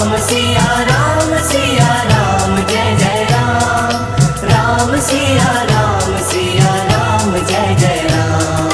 राम सिया राम जय जय राम। राम सिया राम जय जय राम।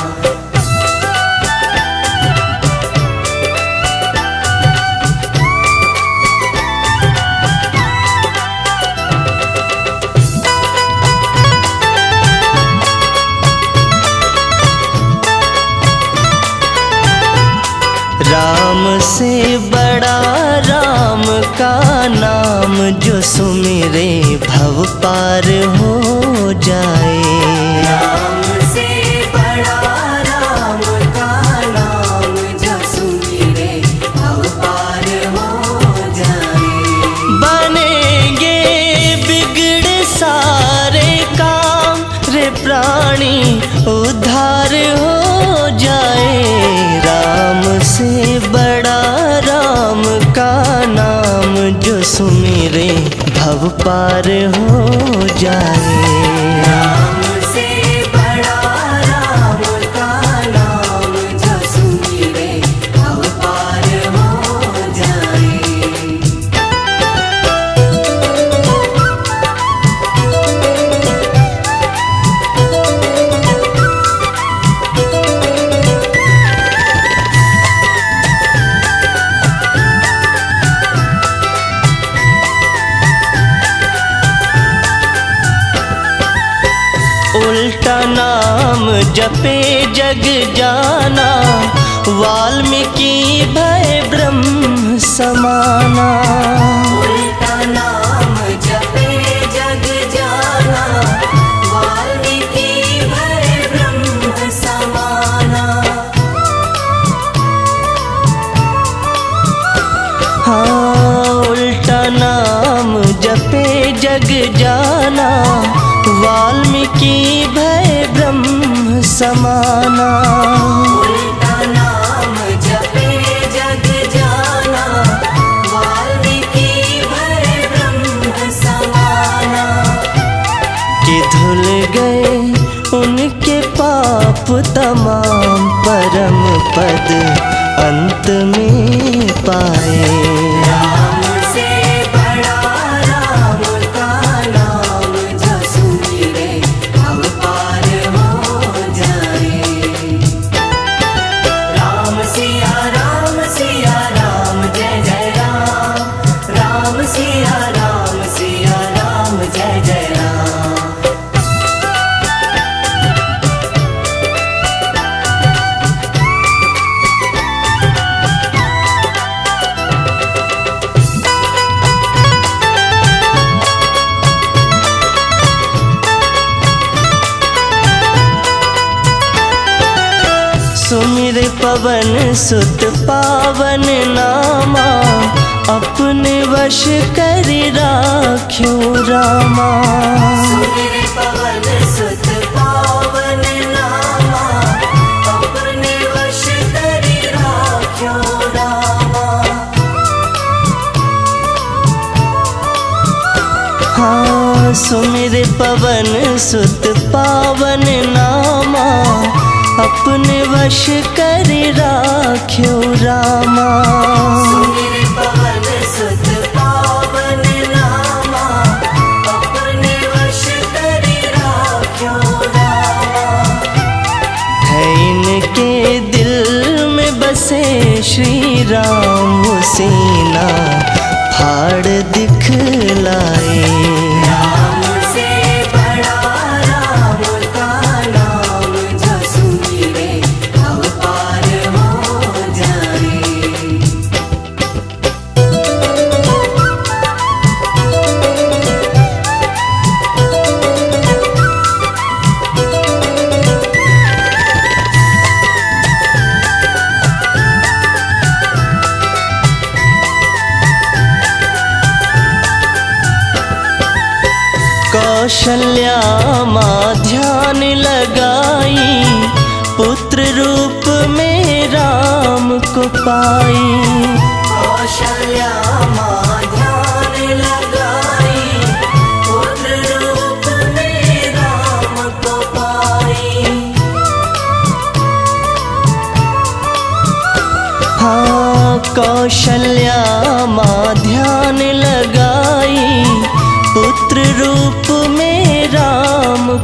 राम से बड़ा राम का नाम, जो सुमिरे भव पार हो जाए। राम से बड़ा राम का नाम, जो सुमिरे भव पार हो जाए। बनेंगे बिगड़ सारे काम, रे प्राणी उद्धार हो जाए। राम से बड़ा राम का नाम, जो सुमिरे भव पार हो जाए। राम से बड़ा राम का नाम, जो सुमिरे भव पार हो जाए। उल्टा नाम जपे जग जाना, वाल्मीकि भय ब्रह्म समाना। उल्टा नाम जपे जग जाना, वाल्मीकि भय ब्रह्म समाना। हाँ, उल्टा नाम जपे जग जाना, वाल्मीकि भय ब्रह्म समाना। उल्टा नाम जपे जग जाना, वाल्मीकि भय ब्रह्म समाना। कि धुल गए उनके पाप तमाम, परम पद अंत में पाए। राम से बड़ा राम का नाम, जो सुमिरे भव पार हो जाए। राम सिया राम जय जय राम। राम सिया राम जय जय राम। सुमिर पवन सुत पावन नामा, अपने वश कर राख्यो रामा। सुमिर पवन सुत पावन नामा, अपने वश कर राख्यो रामा। हाँ, सुमिर पवन सुत पावन नामा, अपने वश कर राख्यो रामा। सुमिर पवन सुत पावन नामा, अपने वश कर राख्यो रामा। है इनके दिल में बसे श्री राम, वो सीना फाड़ दिखलाए। राम से बड़ा राम का नाम, जो सुमिरे भव पार हो जाए। कौशल्या माँ ध्यान लगाई, पुत्र रूप में राम को पाई। कौशल्या माँ ध्यान लगाई, पुत्र रूप में राम को पाई। हाँ, कौशल्या माँ ध्यान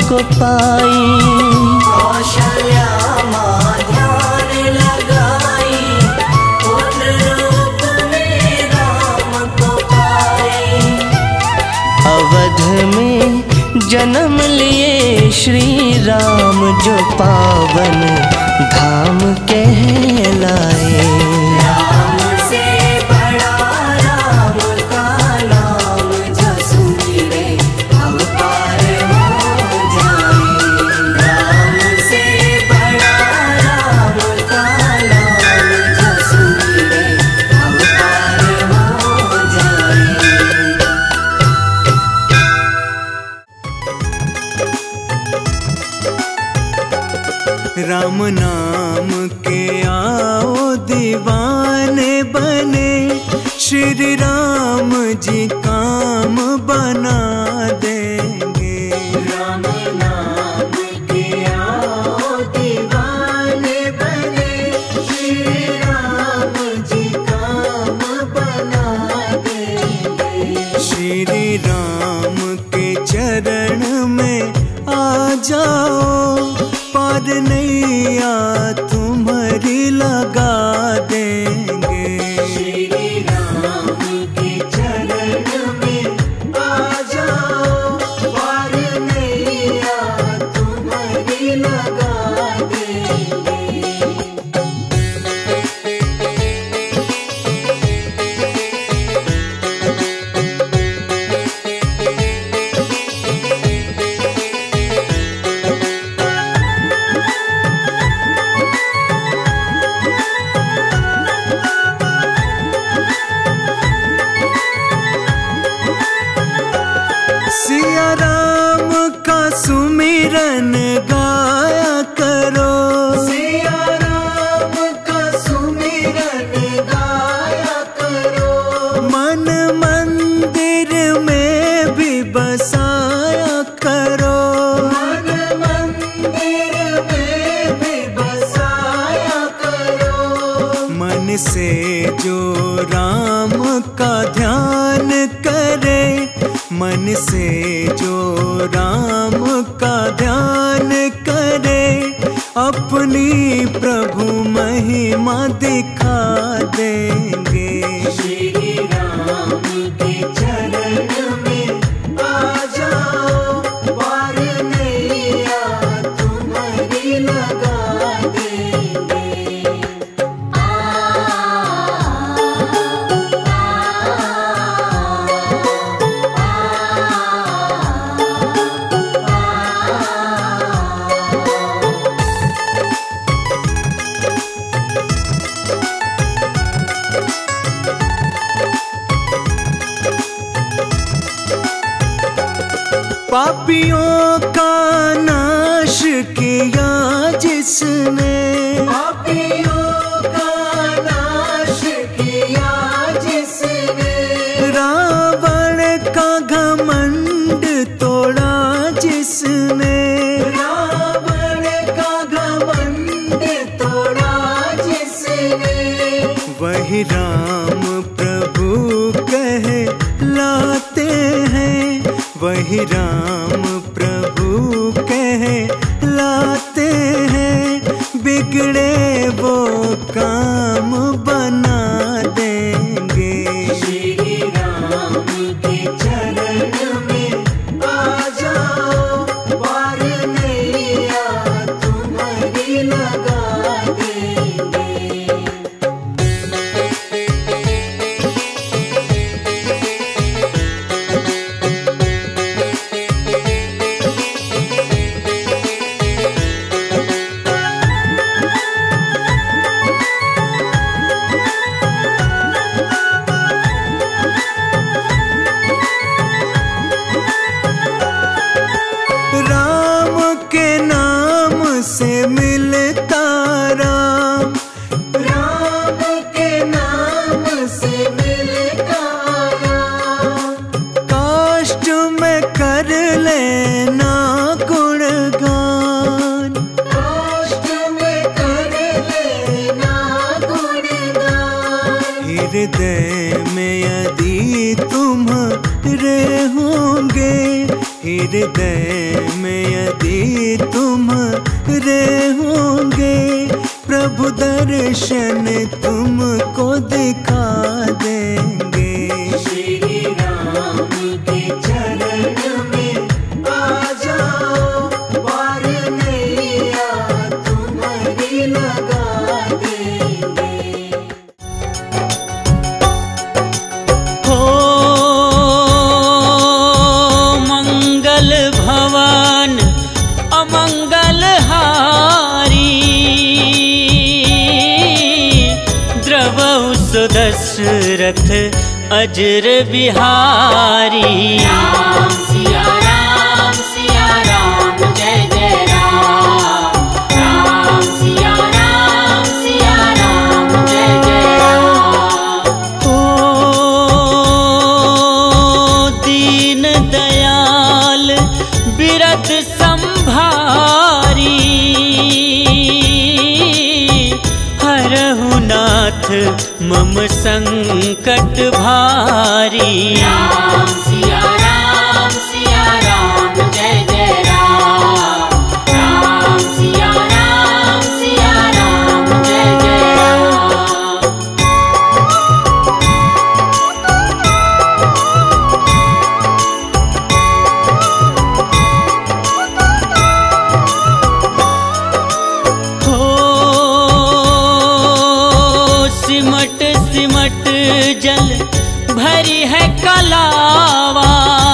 को पाई। कौशल्या माँ ध्यान लगाई, पुत्र रूप में राम को पाई। अवध में जन्म लिए श्री राम जो पावन धाम कहलाए। राम से बड़ा राम का नाम जो सुमिरे अब पार हो जाए। राम से बड़ा राम का नाम जो सुमिरे अब पार हो जाए। राम नाम के आओ दीवाने बने, श्री राम जी काम बना देंगे। राम नाम के आओ दीवाने बने, श्री राम जी काम बना देंगे। श्री राम के चरण में आ जाओ, पार नैया तुम्हारी लगा देंगे। श्री राम के चरण में आ जाओ, पार नैया तुम्हारी लगा देंगे। सिया राम का सुमिरन गाया करो, सिया राम का सुमिरन गाया करो। मन मंदिर में भी बसाया करो, मन मंदिर में भी बसाया करो। मन से जो राम का ध्यान करे, मन से जो राम का ध्यान करे, अपनी प्रभु महिमा दिखा देंगे। श्री राम के चरण में आ जाओ, पार नैया तुम्हारी लगा देंगे। पापियों का नाश किया जिसने, पापियों का नाश किया जिसने। रावण का घमंड तोड़ा जिसने, रावण का घमंड तोड़ा जिसने। वही राम प्रभु कहलाते हैं, वही राम प्रभु कहलाते हैं। बिगड़े वो काम बना देंगे। श्री राम के चरण में आ जाओ, पार नैया तुम्हारी लगा देंगे। से मिलता राम, राम के नाम से मिलता राम। काष्ठ में कर लेना गुणगान, काष्ठ में कर लेना गुणगान। हृदय में यदि तुम्हारे होंगे, हृदय में यदि तुम रे होंगे, प्रभु दर्शन तुमको दिखा देंगे। श्री राम के चरण में आ जाओ, पार नैया तुम्हारी लगा देंगे। हो मंगल भवन अमंगल हारी, द्रवहु सुदशरथ अजर बिहारी। राम सिया राम जय जय राम। राम सिया राम जय जय राम। ओ दीन दयाल बिरद संभारी, हरहु नाथ मम संकट भारी। राम सिया राम जय जय राम। राम सिया राम जय जय राम। हो सिमट सिमट जल भरी है कलावा,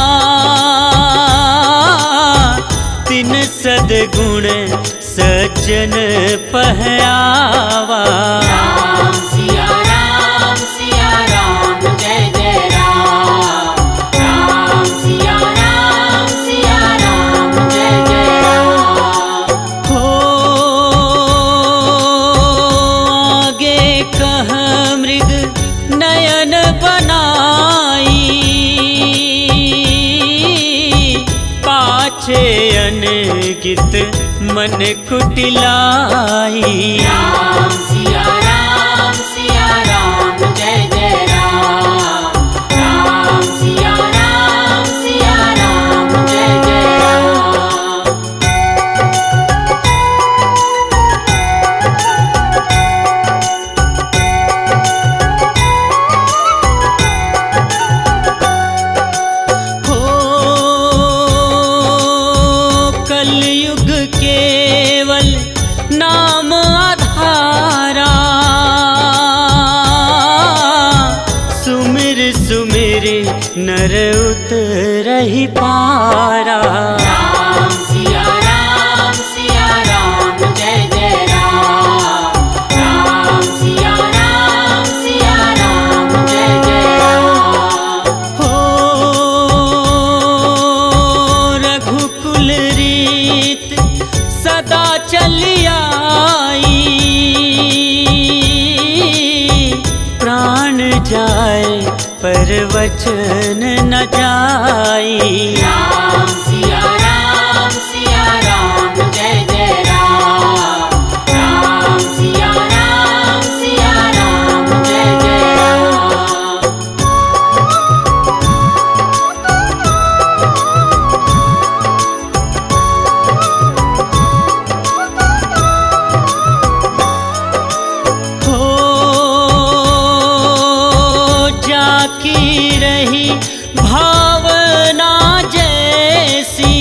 तिन सद्गुण सज्जन पहरावा। राम सिया राम जय जय राम। राम सिया राम जय जय राम। हो आगे कह मृग नयन बनाई, पाछे अनगित मन कुटिलाई। राम सिया राम जय जय राम। राम सिया राम जय जय राम। हो कलयुग केवल नाम आधारा, सुमिर सुमिर नर उतरहि पारा। राम सिया राम जय जय राम। राम सिया राम जय जय राम। हो रघुकुल रीत सदा चली आई, प्राण जाए पर वचन न जाई। राम सिया राम जय जय राम। राम सिया राम जय जय राम। हो जाकी रही भावना जैसी,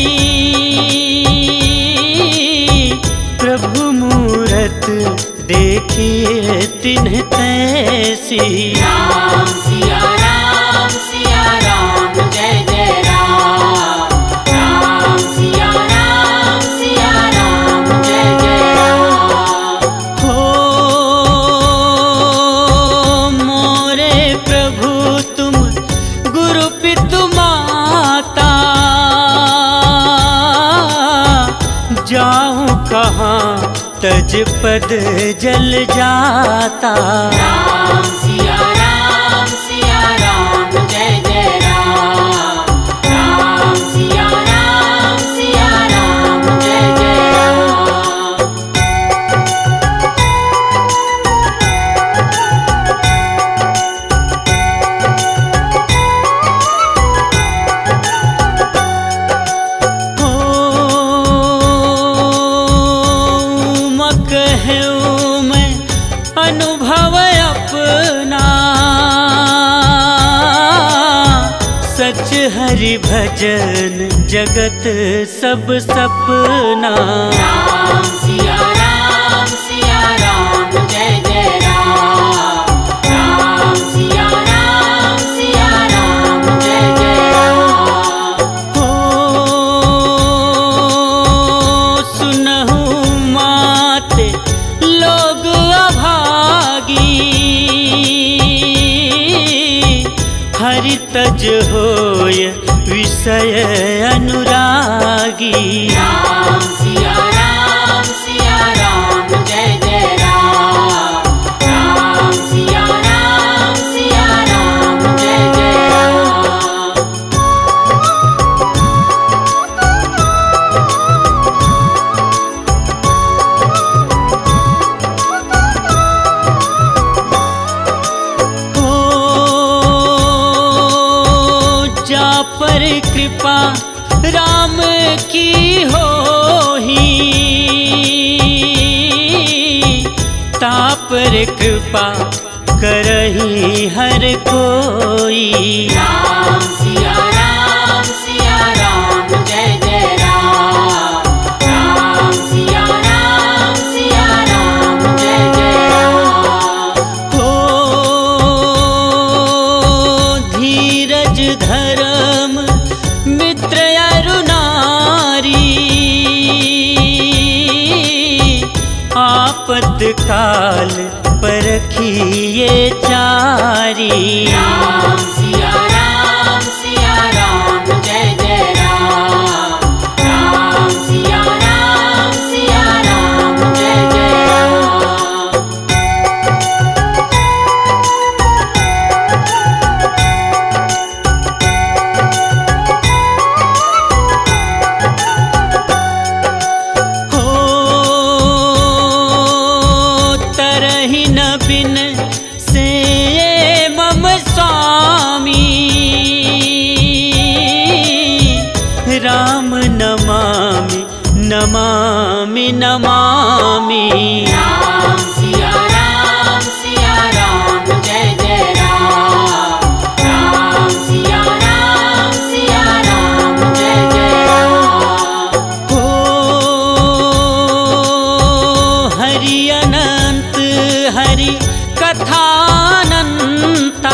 प्रभु मूरत देखिए तिन्ह तैसी। राम सिया राम जय जय राम। राम सिया राम जय जय राम। हो मोरे प्रभु तुम गुरु पितु माता, जाऊं कहाँ तज पद जल जाता। राम सिया राम जय जय राम। राम सिया राम जय जय राम। हरि भजन जगत सब सपना। राम सिया राम जय जय राम। राम सिया राम जय जय राम। हो सुनहु माते लोग अभागी, हरि तज होय विषय अनुरागी। राम सिया राम जय जय राम। राम सिया राम जय जय राम। हो जा पर कृपा राम की होही, तापर कृपा करही हर कोई। राम सिया राम जय जय राम। राम सिया राम जय जय राम। हो धीरज धर्म मित्र अरु नारी, आपद काल परखिए चारी। राम सिया राम जय जय राम। राम सिया राम जय जय राम। हो तरहि न बिन से मम स्वामी, राम नमामि नमामि नमामि। राम सिया राम जय जय राम। राम सिया राम जय जय राम। हो हरि अनंत हरि कथानंता,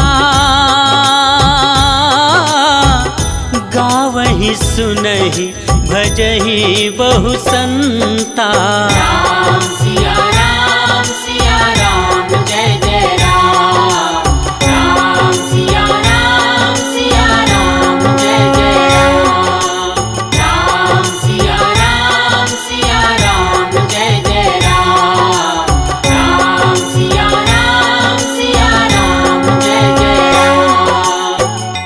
गावहि सुनहि भजहि बहु संता। राम सिया राम जय जय राम। राम सिया राम जय जय राम। राम सिया राम जय जय राम। राम सिया राम जय जय राम।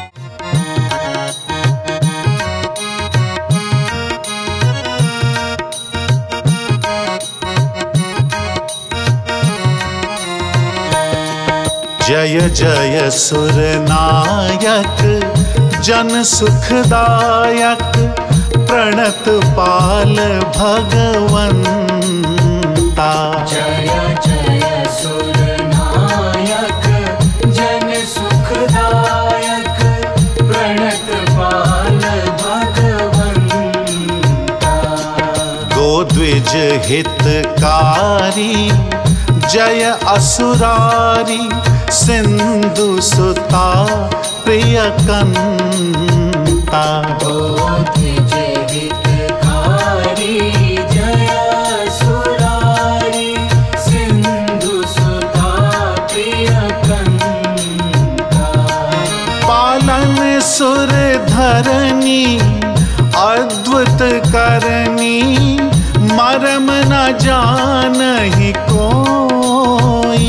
जय जय सुरनायक जन सुखदायक, प्रणत पाल भगवंता। जय जय सुरनायक जन सुखदायक, प्रणत पाल भगवंता। गोद्विज हितकारी जय असुरारी, सिंधु सुता प्रियकंता। द्विज हितकारी जय असुरारी, सिंधु सुता प्रियकंता। पालन सुर धरनी अद्भुत करनी, मरम न जानहि कोई।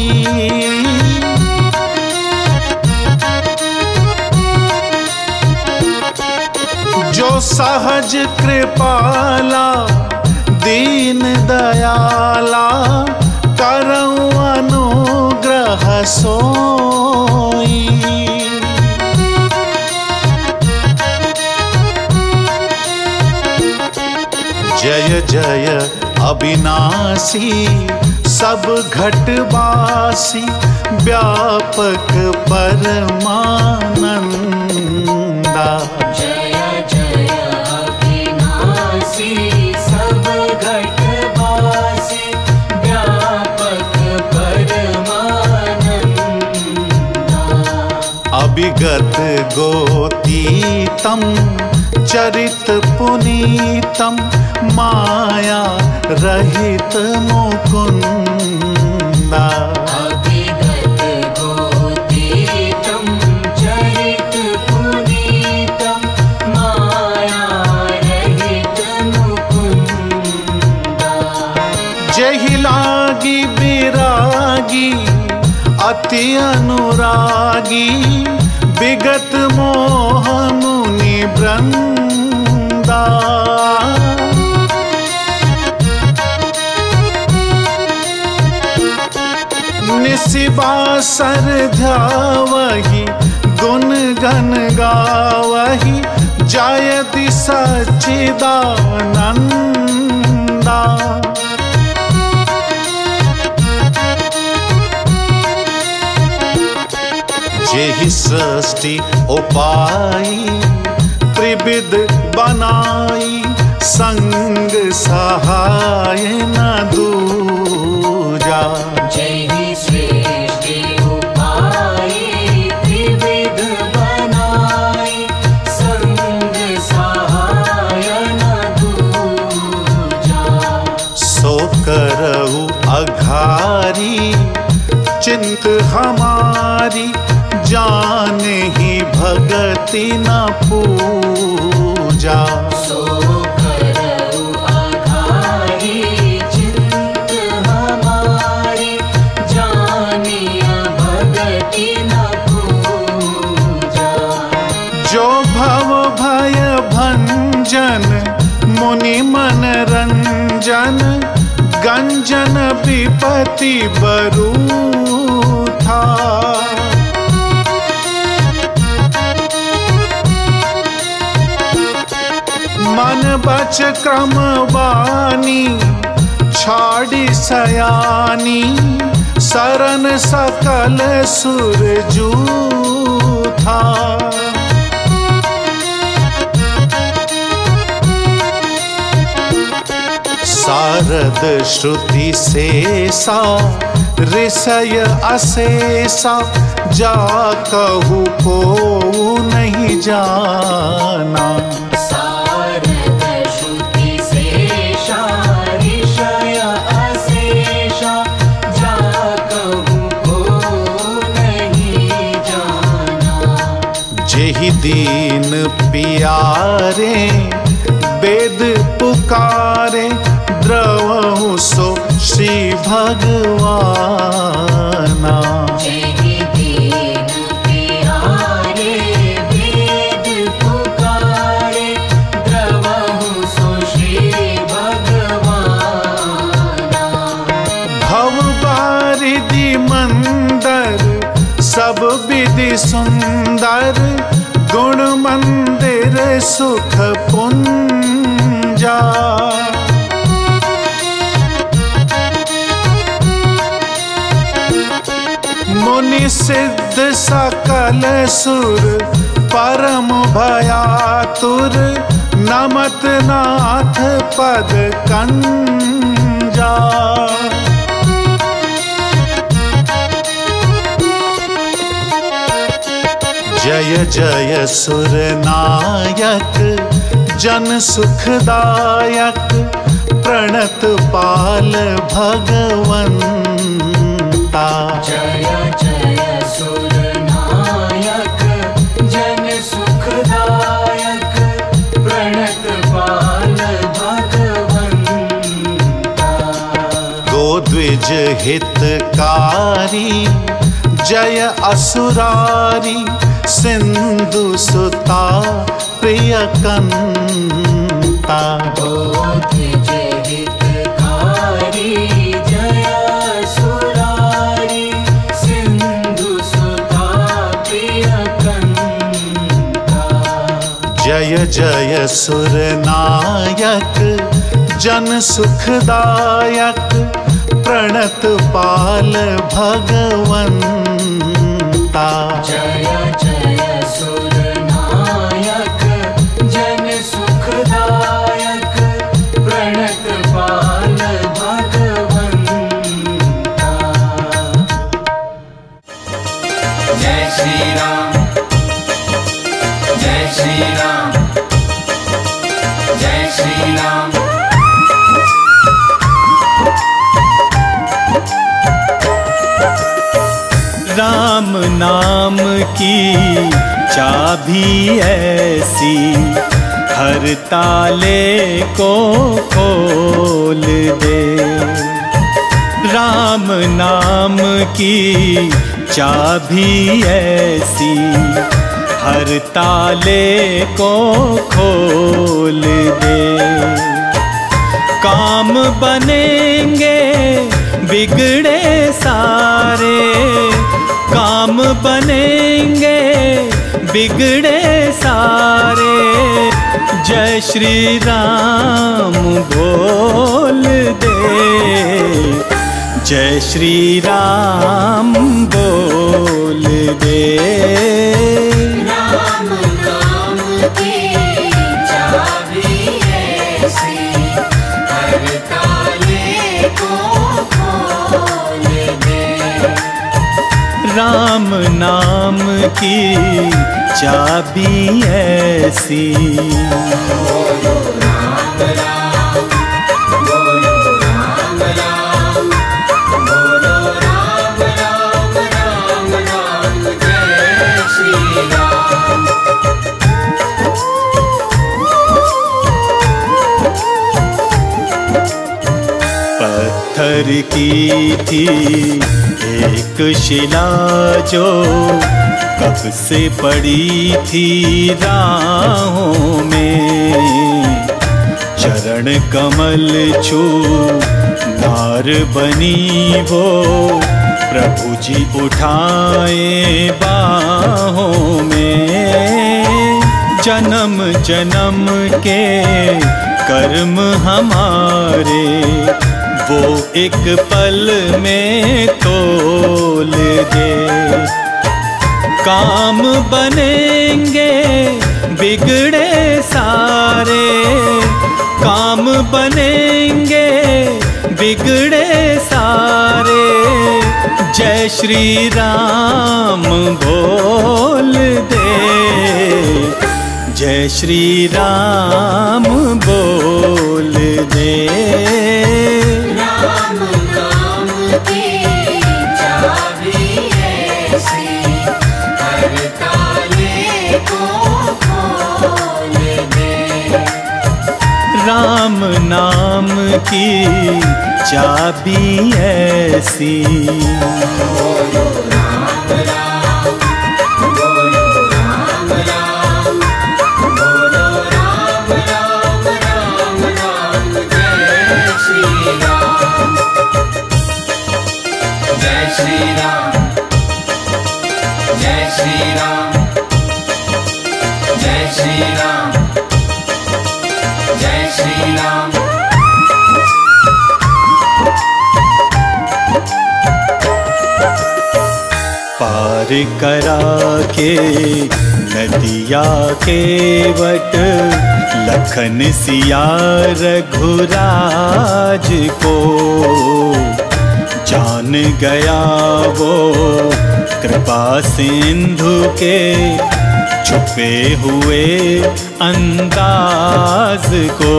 जो सहज कृपाला दीन दयाला, करऊं अनुग्रह सोई। जय जय अविनाशी सब घटवासी, व्यापक परमानंदा। भगत गोतीतम चरित पुनीतम माया रहित मुकुंदा। अभिगत गोतीतम चरित पुनीतम माया रहित मुकुंदा। जहि लागी विरागी अति अनुरागी विगत मोह मुनि वृंदा। निशिबासर ध्यावहि गुण गण गावहि जयति सच्चिदानंदा। जेहि सृष्टि उपाई त्रिविध बनाई संग सहाय न दूजा। जय सृष्टि उपाई त्रिविध बनाई संग सहाय न दूजा। सो करहु अघारी चिंत हमारी जाने ही भगति न पूजा। सो करहु अघारी चिंत हमारी जानिया भगति न पूजा। जो भव भय भंजन मुनि मन रंजन गंजन विपति बरू था। मन बच क्रम वाणी छाड़ी सयानी सरन सकल सुर जूथा। सारद श्रुति शेषा ऋषय अशेषा जा कहू को नहीं जाना। सारद श्रुति शेषा ऋषय अशेषा जा कहूँ को नहीं जाना। जेहि दीन पियारे वेद पुकारे द्रवहु सो श्री भगवाना। जेहि दीन प्यारे वेद पुकारे द्रवहु सो श्री भगवाना। भव बारिधि मंदर सब विधि सुंदर गुण मंदिर सुख पुंजा। मुनि सिद्ध सकल सुर परम भयातुर नमत नाथ पद कंजा। जय जय सुर नायक जन सुखदायक प्रणत पाल भगवंता। जय जय सुर नायक जन सुखदायक प्रणत पाल भगवंता। गोद्विज हितकारी जय असुरारी सिंधु सुता प्रिय कंता। गोद्विज हितकारी जय सुरारी सिंधु सुता प्रिय कंता। जय जय सुर नायक जन सुखदायक प्रणत पाल भगवंता। जय जय सुर नायक जन सुखदायक प्रणत पाल भगवंता। जय श्री राम श्री राम, जय श्री राम। राम नाम की चाबी ऐसी हर ताले को खोल दे। राम नाम की चाबी ऐसी हर ताले को खोल दे। काम बनेंगे बिगड़े सारे, काम बनेंगे बिगड़े सारे। जय श्री राम बोल दे, जय श्री राम बोल दे। राम नाम की चाबी ऐसी हर ताले को खोल दे। राम नाम की चाबी ऐसी। बोलो राम राम, बोलो राम राम, बोलो राम राम राम राम, जय श्री राम। पत्थर की थी एक शिला जो कब से पड़ी थी राहों में। चरण कमल छू नार बनी वो प्रभु जी उठाए बाहों में। जन्म जन्म के कर्म हमारे वो एक पल में तोल दे। काम बनेंगे बिगड़े सारे, काम बनेंगे बिगड़े सारे। जय श्री राम बोल दे, जय श्री राम बोल दे। राम नाम की चाबी ऐसी हर ताले को खोल दे। राम नाम की चाबी ऐसी। बोलो राम राम, बोलो राम राम, बोलो राम राम राम राम, जय श्री राम। जय श्री राम, जय श्री राम, जय श्री राम, जय श्री राम। पार करा के नदिया के वट लखन सिया रघुराज को जान गया वो कृपा सिंधु के छुपे हुए अंदाज को।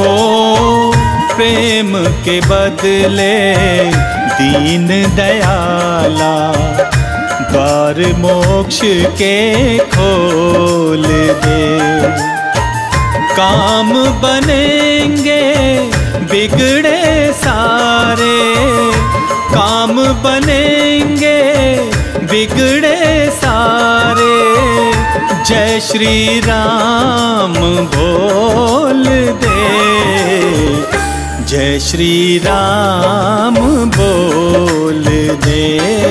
प्रेम के बदले दीन दयाला द्वार मोक्ष के खोल दे। काम बनेंगे बिगड़े सारे, काम बनेंगे बिगड़े सारे। जय श्री राम बोल दे, जय श्री राम बोल दे।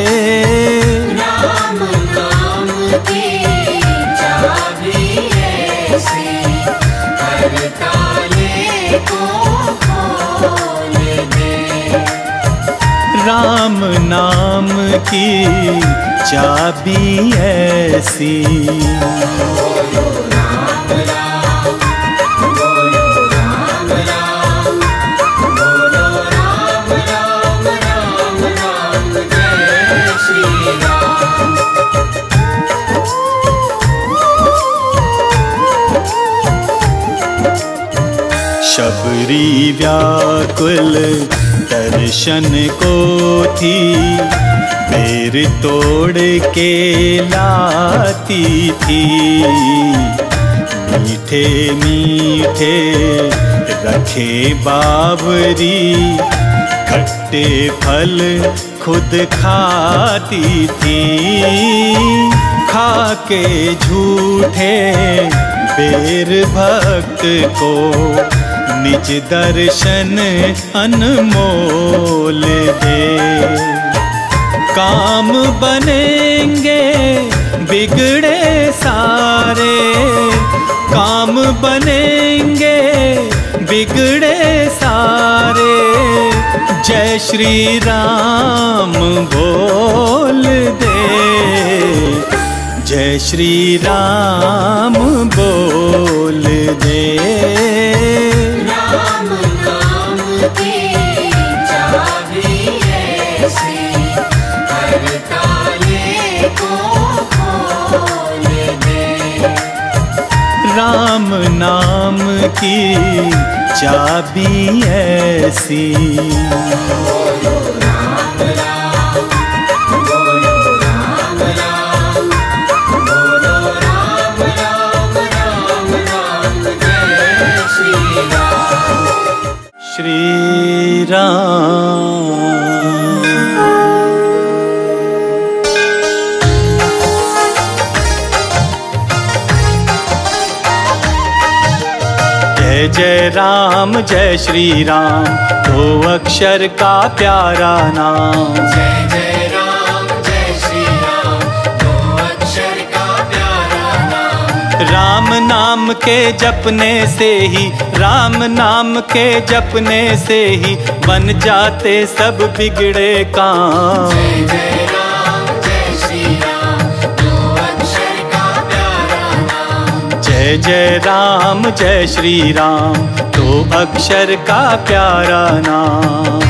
राम नाम की चाबी ऐसी हर ताले को खोल दे। राम नाम की चाबी ऐसी। बोलो राम राम, बोलो राम राम, बोलो राम राम राम राम, जय श्री राम। शबरी व्याकुल दर्शन को थी, बेर तोड़ के लाती थी। मीठे मीठे रखे बावरी, खट्टे फल खुद खाती थी। खा के झूठे बेर भक्त को, निज दर्शन अनमोल दे। काम बनेंगे बिगड़े सारे, काम बनेंगे बिगड़े सारे। जय श्री राम बोल दे, जय श्री राम बोल दे। राम नाम की चाबी ऐसी, हर ताले को खोल दे। राम नाम की चाबी ऐसी। बोलो राम राम, बोलो राम राम, बोलो राम राम राम राम, जय श्री राम। श्री राम। जय जय राम जय श्री राम, दो अक्षर का प्यारा नाम। जय जय राम जय श्री राम, दो अक्षर का प्यारा नाम। राम नाम के जपने से ही, राम नाम के जपने से ही बन जाते सब बिगड़े काम। जय जय राम जय श्री राम, दो अक्षर का प्यारा नाम। जय जय राम जय श्री राम, दो अक्षर का प्यारा नाम।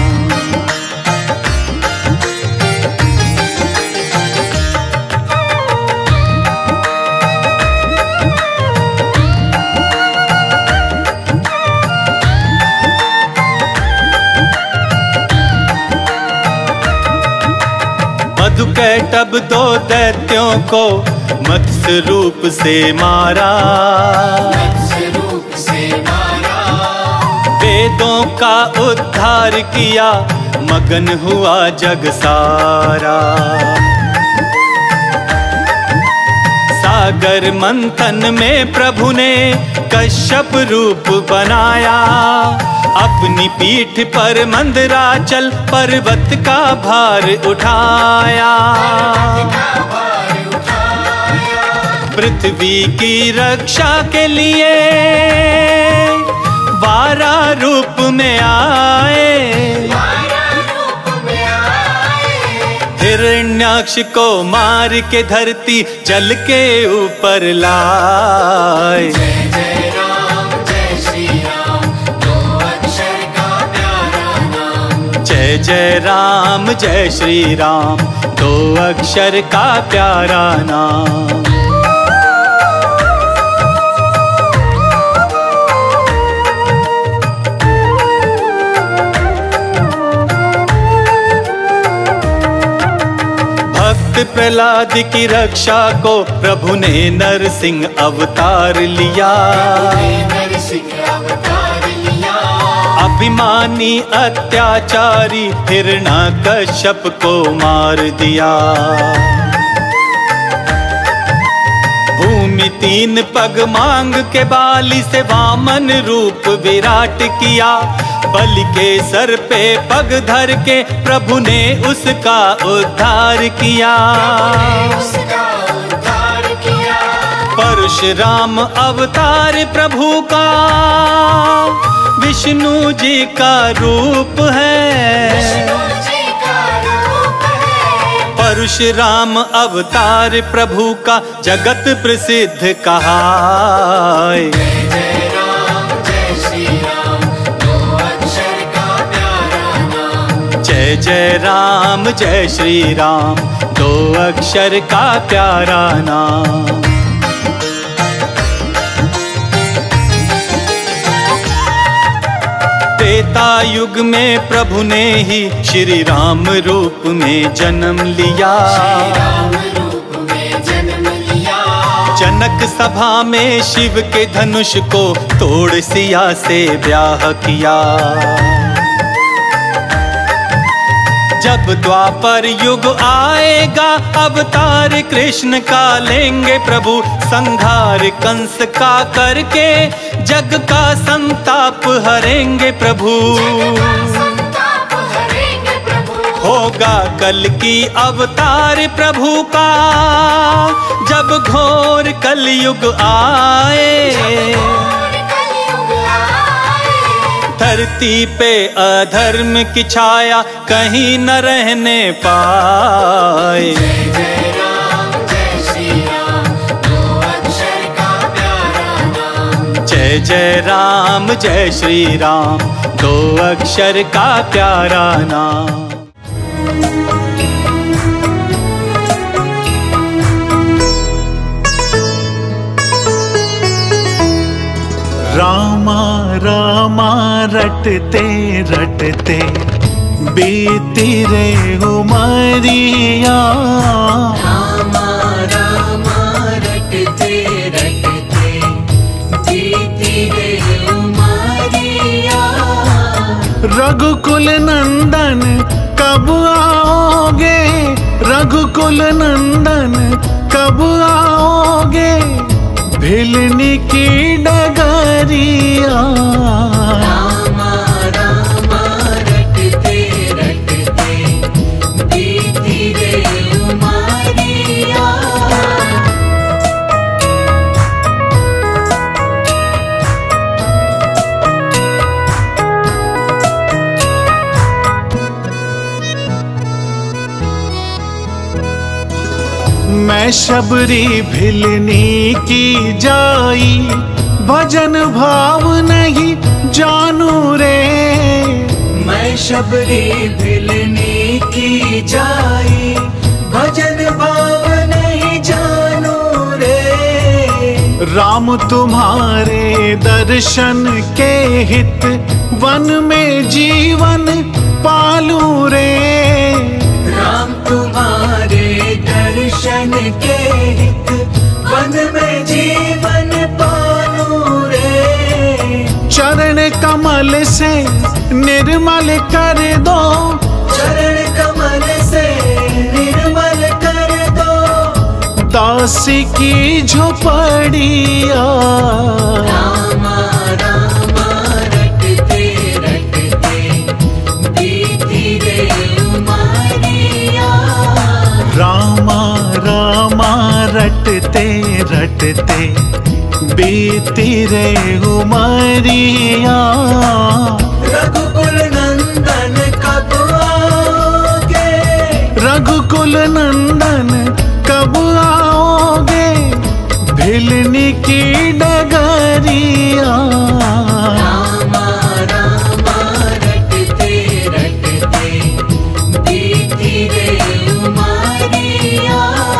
मधुकैटभ दो दैत्यों को मत्स्य रूप से मारा, मत्स्य रूप से मारा। वेदों का उद्धार किया, मगन हुआ जग सारा। सागर मंथन में प्रभु ने कश्यप रूप बनाया, अपनी पीठ पर मंदराचल पर्वत का भार उठाया। पृथ्वी की रक्षा के लिए वारा रूप में आए, हिरण्याक्ष को मार के धरती जल के ऊपर लाए। जय जय राम जय श्री राम, दो अक्षर का प्यारा नाम। जय जय राम जय श्री राम, दो अक्षर का प्यारा नाम। प्रहलाद की रक्षा को प्रभु ने नरसिंह अवतार लिया, नरसिंह अवतार लिया। अभिमानी अत्याचारी हिरण्याकश्यप को मार दिया। भूमि तीन पग मांग के बाली से वामन रूप विराट किया, बलि के सर पे पग धर के प्रभु ने उसका उद्धार किया। परशुराम अवतार प्रभु का विष्णु जी का रूप है, परशुराम अवतार प्रभु का जगत प्रसिद्ध कहाए। जय जय राम जय श्री राम, दो अक्षर का प्यारा नाम। त्रेता युग में प्रभु ने ही श्री राम रूप में जन्म लिया। राम रूप में जन्म लिया। जनक सभा में शिव के धनुष को तोड़ सिया से ब्याह किया। जब द्वापर युग आएगा अवतार कृष्ण का लेंगे प्रभु, संहार कंस का करके जग का संताप हरेंगे प्रभु। संताप हरेंगे प्रभु। होगा कल की अवतार प्रभु का, जब घोर कलयुग आए। धरती पे अधर्म की छाया कहीं न रहने पाए। जय जय राम जय श्री राम, दो अक्षर का प्यारा नाम। जय जय राम जय श्री राम, दो अक्षर का प्यारा नाम। रामा रामा रटते रटते बीती रे उमरिया। रामा रामा रटते रटते बीती रे उमरिया। रघुकुल नंदन कब आओगे, रघुकुल नंदन कब आओगे, भिलनी की डगरिया। रामा रामा रटते रटते बीती रे उमरिया। मैं शबरी भिलनी की जाई, भजन भाव नहीं जानू रे। मैं शबरी भिलनी की जाई, भजन भाव नहीं जानू रे। राम तुम्हारे दर्शन के हित, वन में जीवन पालू रे। राम तुम्हारे दर्शन के हित, वन में जीवन पालू रे। चरण कमल से निर्मल कर दो, चरण कमल से निर्मल कर दो, दासी की झोपड़िया। रामा रामा रटते रटते बीती रे उमरिया। रामा रामा रटते रटते बीती रे उमरिया। रघुकुल नंदन कब आओगे, रघुकुल नंदन कब आओगे, भिलनी की डगरिया। रामा रामा रटते रटते बीती रे उमरिया।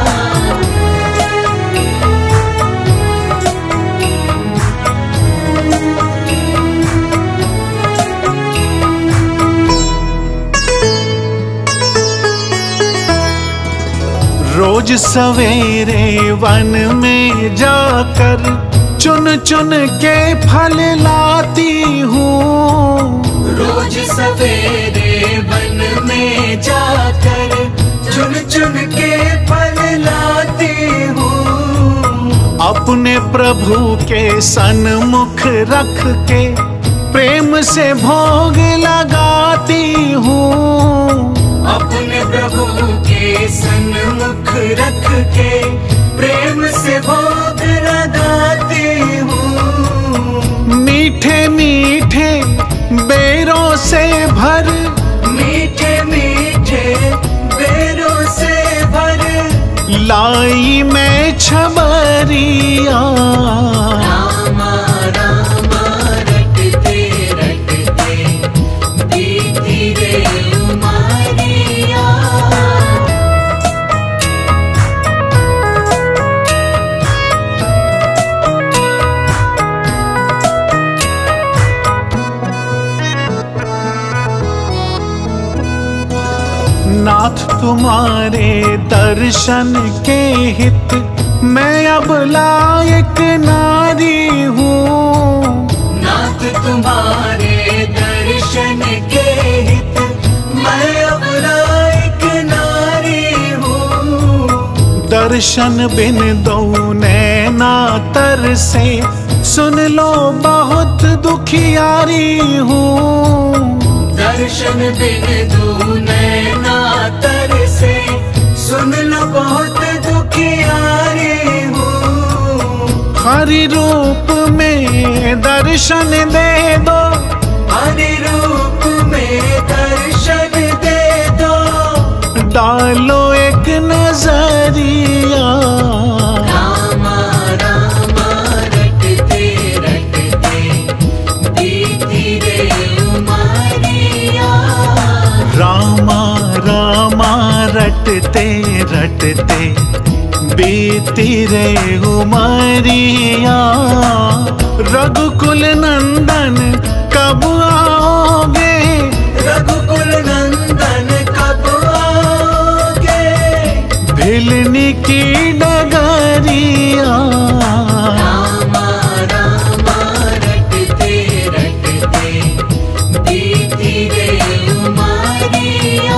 रोज सवेरे वन में जाकर चुन चुन के फल लाती हूँ। रोज सवेरे वन में जाकर चुन चुन के फल लाती हूँ। अपने प्रभु के सन्मुख रख के प्रेम से भोग लगाती हूँ। अपने प्रभु के सन्मुख रख के प्रेम से भोग लगाती हूँ। मीठे मीठे बेरों से भर, मीठे मीठे बेरों से भर, लाई मैं छबरिया। रामा रामा रटते रटते बीती रे उमरिया। तुम्हारे दर्शन के हित मैं अब लायक नारी हूँ। नाथ तुम्हारे दर्शन के हित मैं अब लायक नारी हूँ। दर्शन बिन दो नैना तर से सुन लो बहुत दुखियारी हूँ। दर्शन बिन दो नैना तर से सुन लो बहुत दुखियारी हूँ। हरि रूप में दर्शन दे दो, हरि रूप में दर्शन दे दो। डालो एक नजरिया। रामा रामा रटते रटते बीती रे उमरिया। रामा रामा रटते रटते बीती रे उमरिया। रघुकुल नंदन कब आओगे? रघुकुल नंदन कब आओगे? भिलनी की डगरिया। रामा रामा रटते रटते बीती रे उमरिया।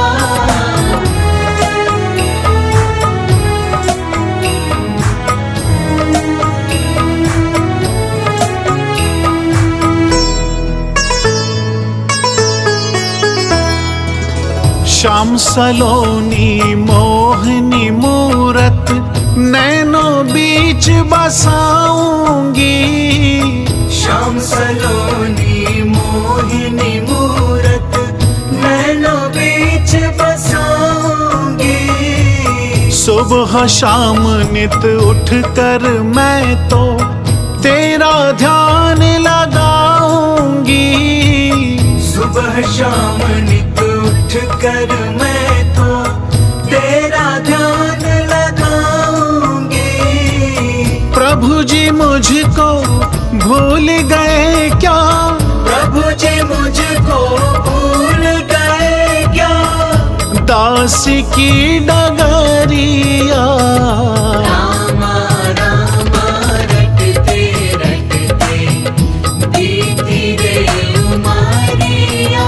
श्याम सलोनी मोहनी मूरत नैनों बीच बसाऊंगी। श्याम सलोनी मोहिनी मूरत नैनों बीच बसाऊंगी। सुबह शाम नित उठ कर मैं तो तेरा ध्यान लगाऊंगी। सुबह शाम नित उठ कर मैं तो तेरा ध्यान लगाऊंगी। प्रभु जी मुझको भूल गए क्या? प्रभु जी मुझको भूल गए क्या? दास की डगरिया। रामा रामा रटते रटते बीती रे उमरिया।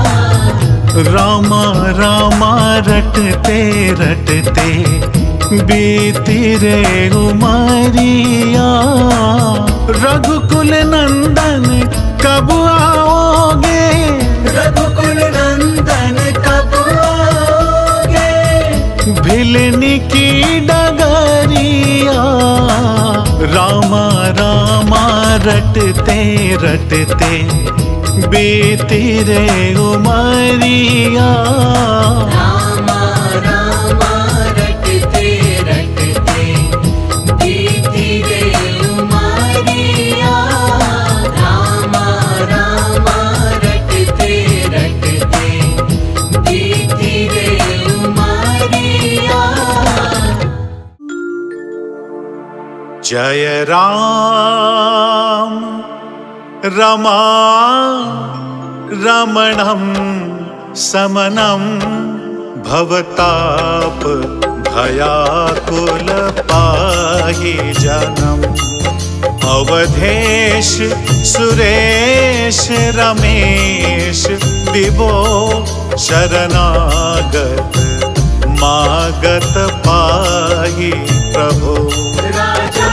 रामा रामा रटते रटते बीती रे उमरिया। रघुकुल नंदन कब आओगे? रघुकुल नंदन कब आओगे? भिलनी की डगरिया। रामा रामा रटते रटते बीती रे उमरिया। रामा रामा रटते रटते बीती रे उमरिया। रामा रामा रटते रटते बीती रे उमरिया। जय राम रमा रमणं समनं भवताप भयाकुल पाहि जनम। अवधेश सुरेश रमेश विभो शरणागत मागत पाहि प्रभो। राजा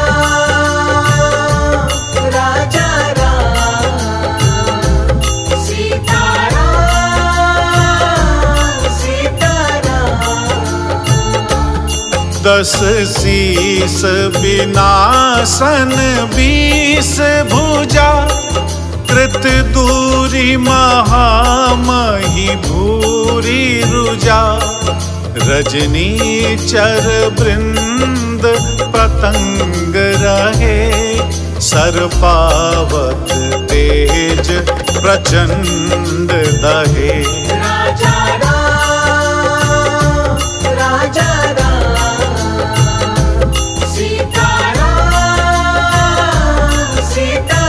राम राजा राम सीता राम सीता राम। 10 शीस विनाशन 20 भुजा कृत दूरी महामही भूरी रुजा। रजनी चर वृंद पतंग रहे सर्पावत तेज प्रचंड दहे। राजा राम राजा राम सीता राम सीता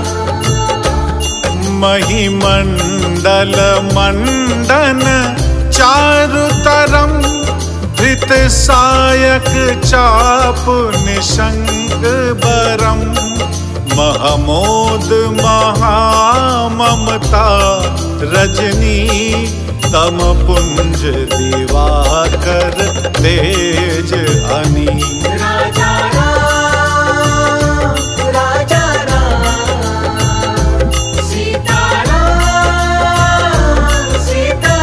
राम। महिमंडल मंडन चारुतरम धृत सायक चाप निशंक बरम महमोद महाममता रजनी तम पुंज दिवाकर तेज अनी। राजा राम राजा राम सीता राम सीता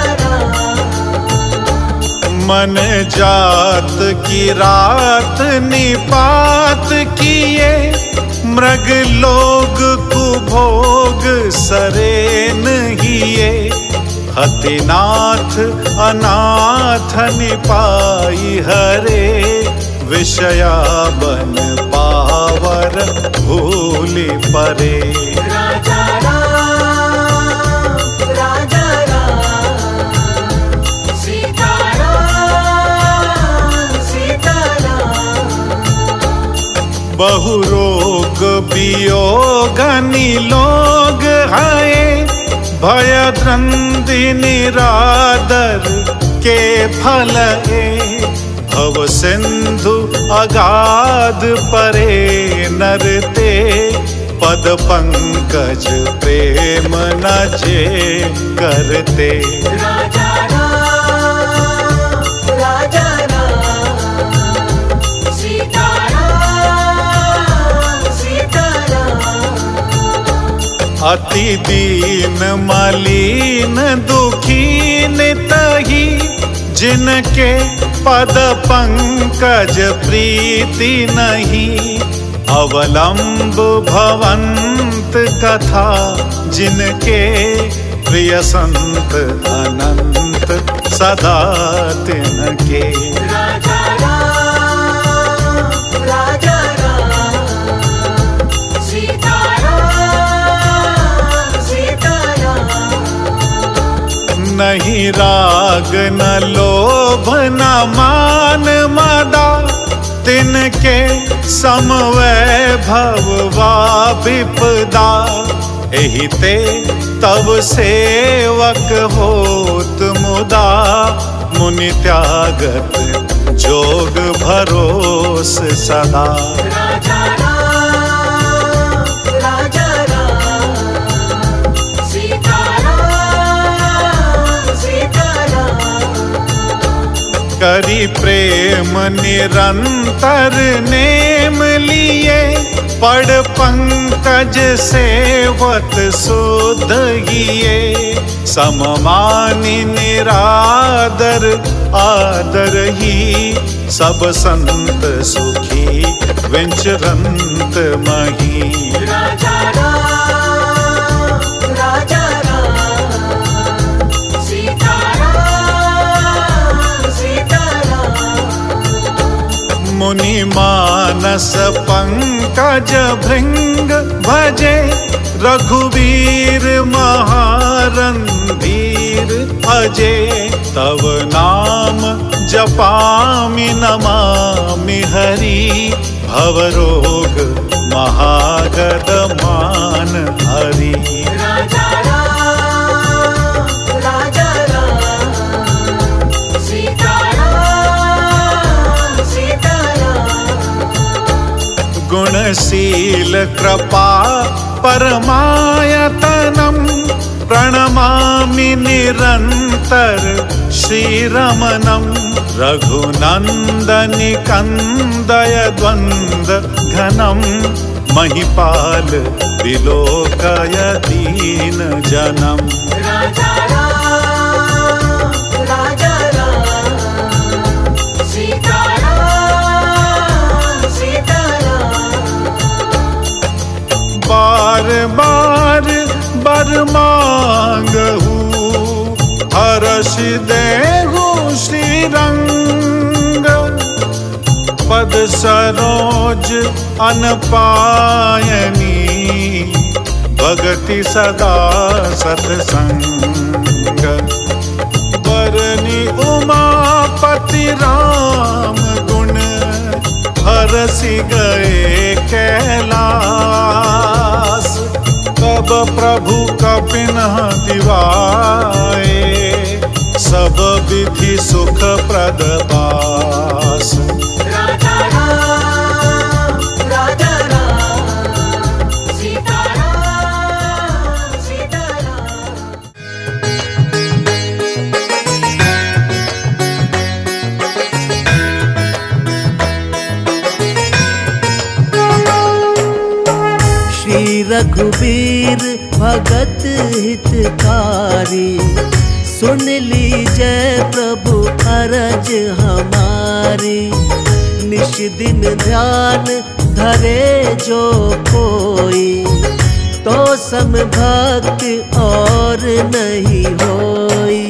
राम। मन जात की रात निपात किए मृग लोग कुभोग सरेन हिए हतिनाथ अनाथ निपाई हरे विषया बन पावर भूलि परे। राजा राम राजा राम सीता राम सीता राम। बहु रोग वियोग निलोग है भय द्रंदि निरादर के फल भव सिंधु अगाध परे नरते पद पंकज प्रेम न जे करते। राजा राम राजा राम सीता राम सीता राम। अति दीन मलिन दुखीन तही जिनके पद पंकज प्रीति नहीं अवलंब भवंत कथा जिनके प्रिय संत अनंत सदा तिनके। राजा राम राजा राम सीता राम सीता राम। नहीं राग न लोभ न मान मदा तिनके समवैभव वा विपदा एहि ते तब सेवक होत मुदा मुनि त्यागत जोग भरोस सदा। राजा राम राजा राम सीता राम सीता राम। करी प्रेम निरंतर नेम लिए पड़ पंकज सेवत सुध हिए सममानि निरादर आदर ही सब संत सुखी विचरंत मही। राजा राम राजा राम सीता राम सीता राम। मुनि मानस पंकज भृंग भजे रघुवीर महारंधीर अजे तव नाम जपामि नमामि हरि भवरोग महागद मान हरि। राजा राम राजा राम सीता राम सीता राम। गुणशील कृपा परमायतनम प्रणमामि निरंतर श्रीरमणम रघुनंदनि कंदय द्वंद घनम महिपाल विलोकय दीन जनम। राजा राम राजा राम सीता राम सीता राम। बार बार बर मांगहु हरष देहु श्रीरंग पद सरोज अनपायनी भगति सदा सतसंग। बरनी उमापति राम गुण हरसि गए कैलास तब प्रभु कपिन दिवाए सब सुखप्रद बास। राजा राम सीता राम सीता राम। श्री रघुबीर भगत हितकारी, सुन लीजय प्रभु अरज हमारी। निश दिन ध्यान धरे जो कोई, तो सम भक्त और नहीं होई।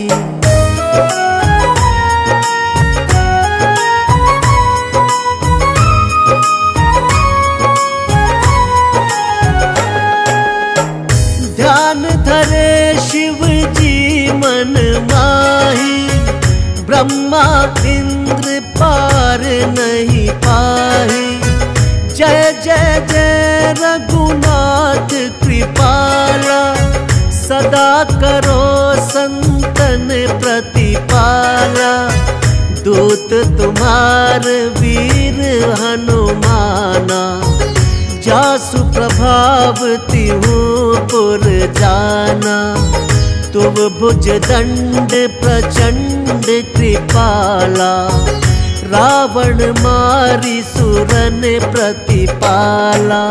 ध्यान धरे शिव जी मन माही, ब्रह्मा इंद्र पार नहीं पाही। जय जय जय रघुनाथ कृपाला, सदा करो संतन प्रतिपाला। दूत तुम्हार वीर हनुमाना, जासु प्रभाव तिहु पुर जाना। तुम भुज दंड प्रचंड कृपाला, रावण मारी सुरन प्रतिपाला।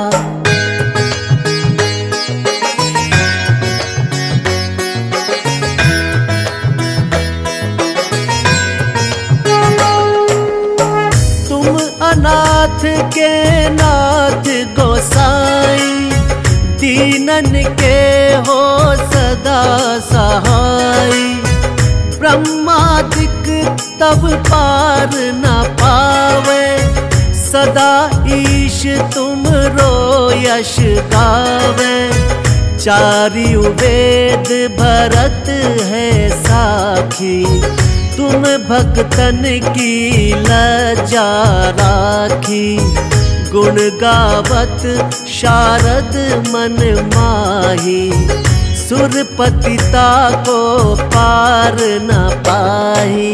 तुम अनाथ के नाथ गोसाई, दीनन के हो सदा सहाय। ब्रह्मादिक तब पार न पावे, सदा ईश तुम रो यश गावे। चारियु वेद भरत है साखी, तुम भक्तन की लज्जा राखी। गुण गावत शारद मन माही, सुरपतिता को पार न पाही।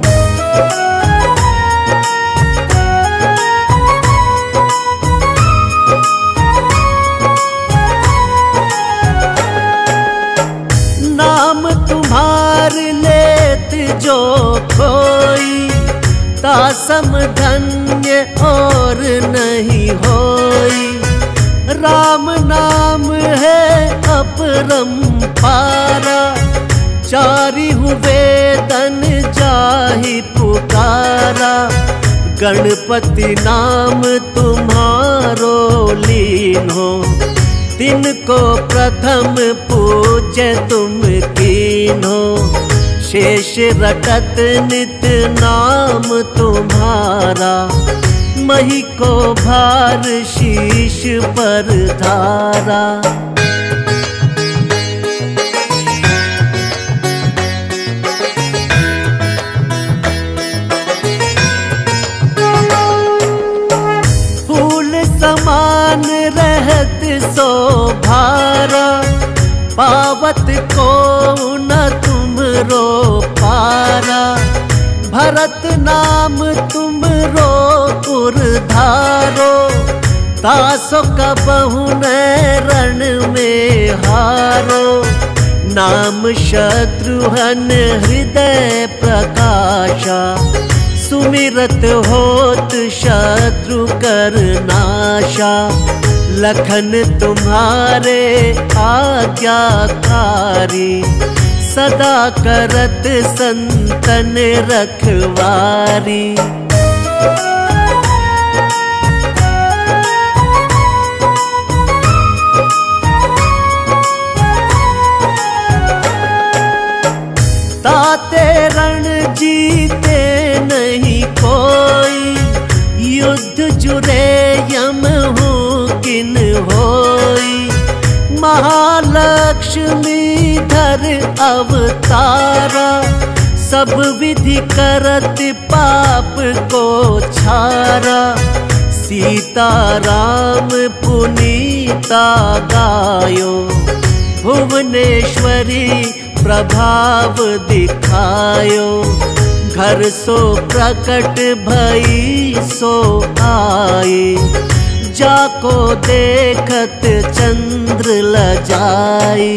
नाम तुम्हार लेत जो कोई, तासम धन्य और नहीं होई। राम नाम है अपरंपारा, चारिहु वेदन जाहि पुकारा। गणपति नाम तुम्हारो लीन्हो, तिनको प्रथम पूज्य तुम कीन्हो। शेष रटत नित नाम तुम्हारा, मही को भार शीश पर धारा। फूल समान रहत शोभारा, पावत को न तुम रो पारा। भरत नाम तुम रो उर्धारो, तासो कबहु न रण में हारो। नाम शत्रुघ्न हृदय प्रकाशा, सुमिरत होत शत्रु कर नाशा। लखन तुम्हारे आज्ञाकारी, सदा करत संतन रखवारी। ताते रण जीते नहीं कोई, युद्ध जुरे यम हूँ किन होई। महालक्ष्मी धर अवतारा, सब विधि करत पाप को छारा। सीता राम पुनीता गायो, भुवनेश्वरी प्रभाव दिखायो। घर सो प्रकट भई सो आए, जाको देखत चंद्र लजाई।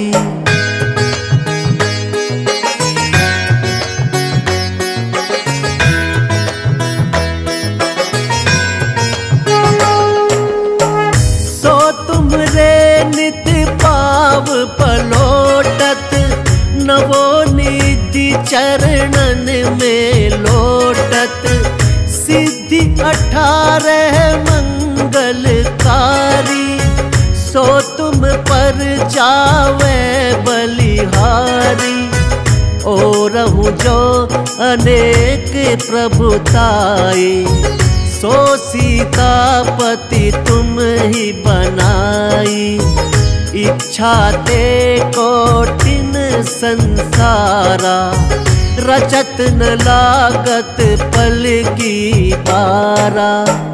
सो तुम रे नित पाव पलोटत, नवो निधि चरणन में लोटत। सिद्धि 18 मंगलकारी, सो तुम पर जावे बलिहारी। और रहूं जो अनेक प्रभुताई, सो सीतापति तुम ही बनाई। इच्छा ते कोटिन संसारा, रचत न लागत पल की बारा।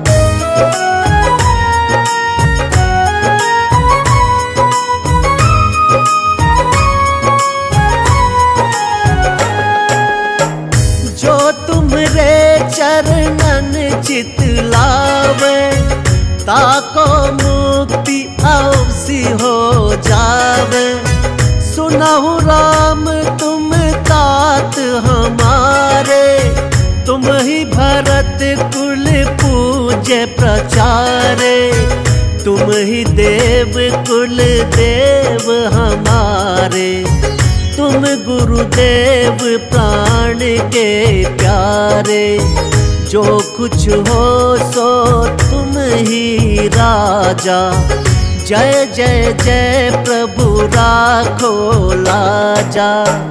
जो तुम रे चरणन चित लावे, ताको मुक्ति अवसी हो जावे। सुनहु राम तुम तात हमारे, तुम ही भरत कुल पूज्य प्रचारे। तुम ही देव कुल देव हमारे, तुम गुरुदेव प्राण के प्यारे। जो कुछ हो सो तुम ही राजा, जय जय जय प्रभु राखो लाजा।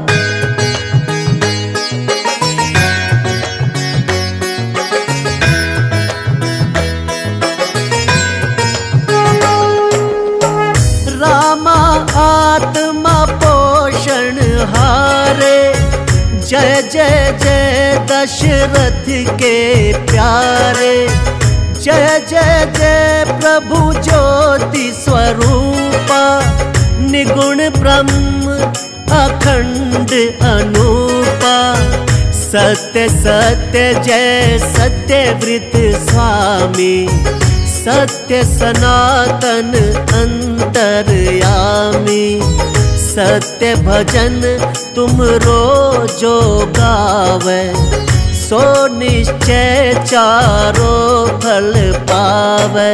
रामा आत्मा पोषण हारे, जय जय जय दशरथ के प्यारे। जय जय जय प्रभु ज्योति स्वरूपा, निगुण ब्रह्म अखंड अनूपा। सत्य सत्य जय सत्यव्रत स्वामी, सत्य सनातन अंतर्यामी। सत्य भजन तुम रोजो गावे, सो निश्चय चारो फल पावे।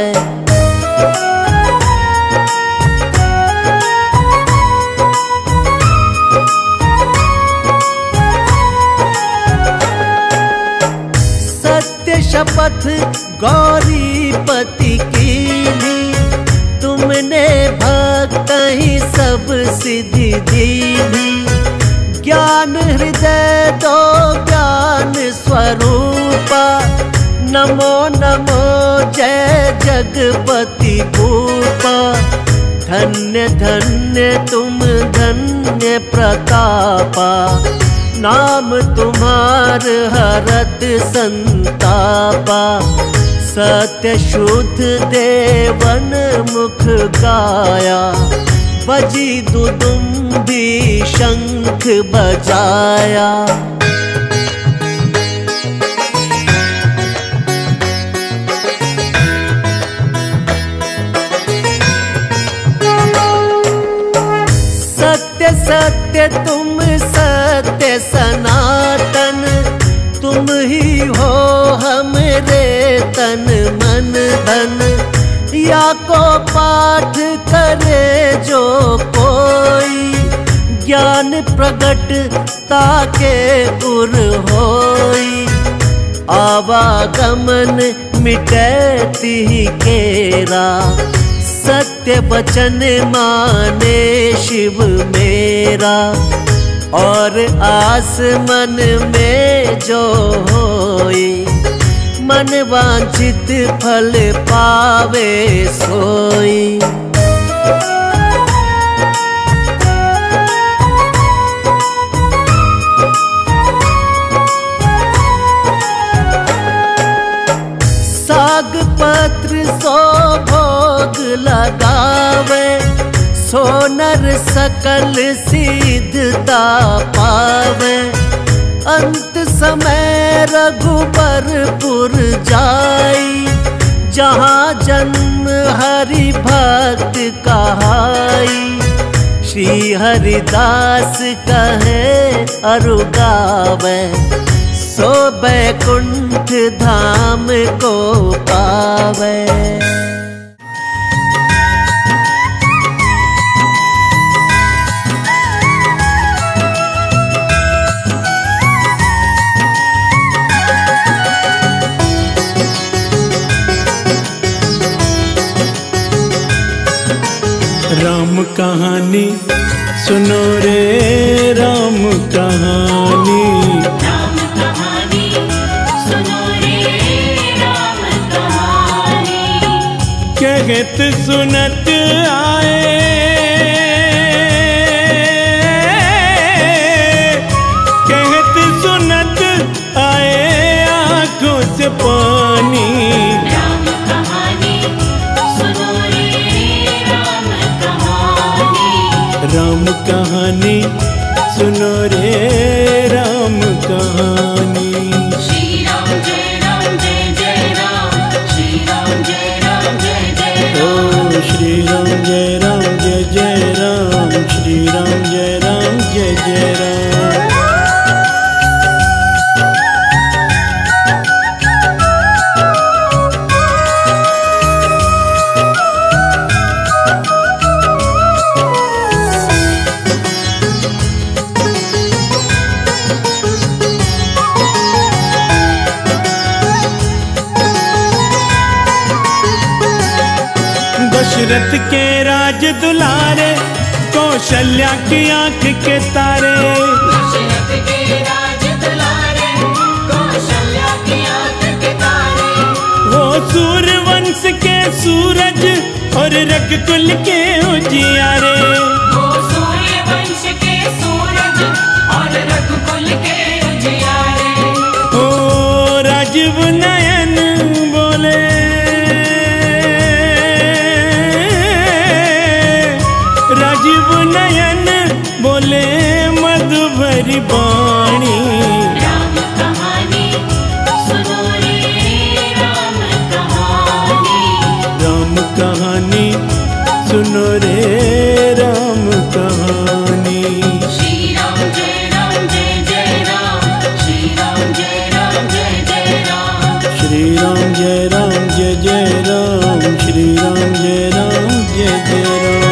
सत्य शपथ गौरीपति कीनी, तुमने भक्त ही सब सिद्धि दीनी। ज्ञान हृदय दो ज्ञान स्वरूपा, नमो नमो जय जगपति भूपा। धन्य धन्य तुम धन्य प्रतापा, नाम तुम्हार हरत संतापा। सत्य शुद्ध देवन मुख गाया, बजी दुदुम्बी शंख बजाया। सत्य सत्य तुम सत्य सनातन, तुम ही हो हमरे तन मन धन। या को पाठ करे जो कोई, ज्ञान प्रगट ताके उर होई। आवागमन मिटैती केरा, सत्य वचन माने शिव मेरा। और आस मन में जो होई, मन वांछित फल पावे सोई। साग पत्र सो भोग लगावे, सोनर सकल सिद्धता पावे। अंत समय रघुबरपुर जाई, जहाँ जन्म हरि भक्त कहाई। श्री हरिदास कहे अरु गावे, सो बैकुंठ धाम को पावे। राम कहानी सुनो रे राम कहानी, राम कहानी सुनो रे राम कहानी। कहत सुनत आए, कहत सुनत आए आंखों से पानी। राम कहानी सुनो रे राम कहानी। राम कहानी सुनो रे राम कहानी। श्री राम जय राम, श्री राम जय राम जय राम। ओ श्री राम जय राम जय राम, श्री राम जय राम जय राम। दशरथ के राज दुलारे, कौशल्या की आंख के तारे। दशरथ के राज दुलारे, कौशल्या की आंख के तारे। वो सूर्यवंश के सूरज और रघुकुल के उजियारे। वो सूर्यवंश के सूरज और रघुकुल के उजियारे। ओ राजीव नयन बोले, राजीव नयन बोले मधुभरी वाणी। राम कहानी सुनो रे राम कहानी। राम कहानी सुनो रे राम कहानी। श्री राम जय राम, श्री राम जय राम जय राम। श्री राम जय राम जय राम, श्री राम जय राम जय राम।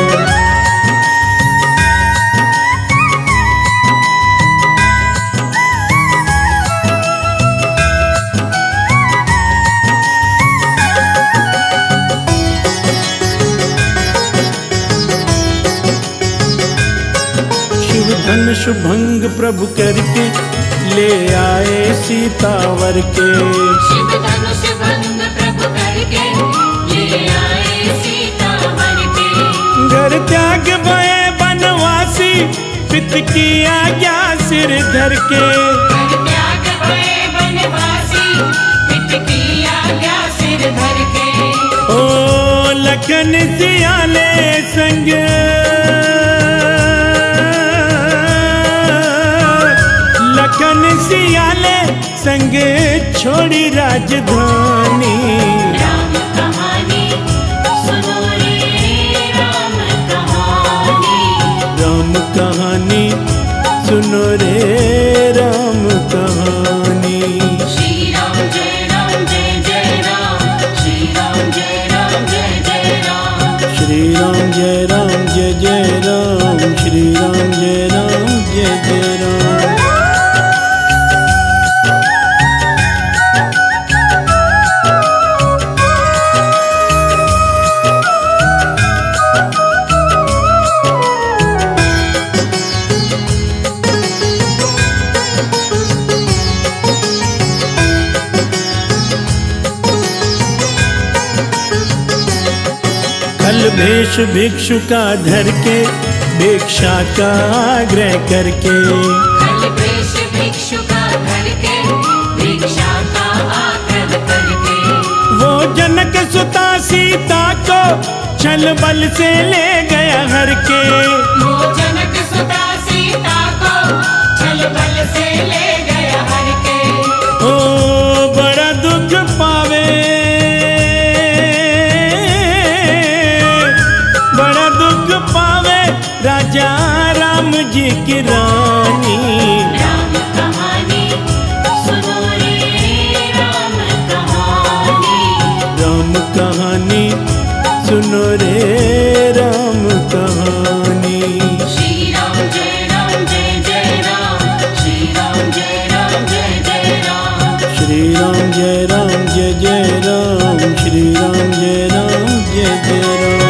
शिव धनुष भंग प्रभु करके ले आए सीतावर के। शिव धनुष भंग प्रभु करके ले आए सीतावर के। घर त्याग भय बनवासी, पित की आज्ञा सिर धर के। घर त्याग भय बनवासी, पित की आज्ञा सिर धर के। ओ लखन सियाले संग, लखन सियाले संग छोड़ी राजधानी। राम कहानी सुनो रे राम कहानी। राम कहानी सुनो रे राम कहानी। श्री राम जय राम, श्री राम जय राम जय राम। श्री राम जय राम जय राम, श्री राम जय राम जय राम। खल भेष भिक्षु का धर के, भिक्षा का आग्रह करके। खल भेष भिक्षु का धर के, भिक्षा का आग्रह करके। वो जनक सुता सीता को छल बल से ले गया हर के। वो जनक सुता सीता को छल बल बल से ले गया हर के। ओ बड़ा दुख पावे, बड़ा दुख पावे राजा राम जी की रानी। राम कहानी सुनो रे राम कहानी। राम कहानी सुनो रे राम कहानी। श्री राम जय राम जय जय राम। श्री राम जय राम जय जय राम। श्री राम जय राम जय जय राम। श्री राम जय राम जय जय राम।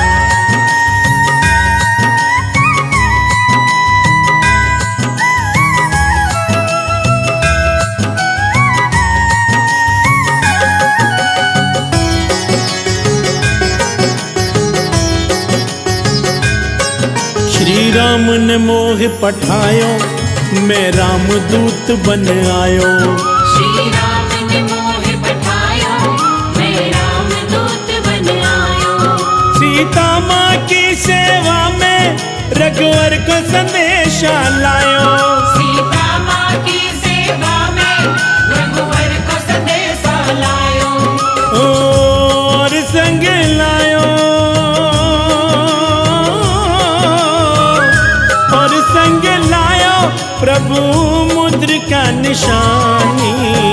श्री राम ने मोह पठायो, मैं राम दूत बन आयो। श्री राम ने मोह पठायो, मैं राम दूत बन आयो। सीता माँ की सेवा में रघुवर को संदेशा लायो। सीता माँ की सेवा में रघुवर को संदेशा लायो। और संग लायो, और संग लायो प्रभु मुद्रिका निशानी।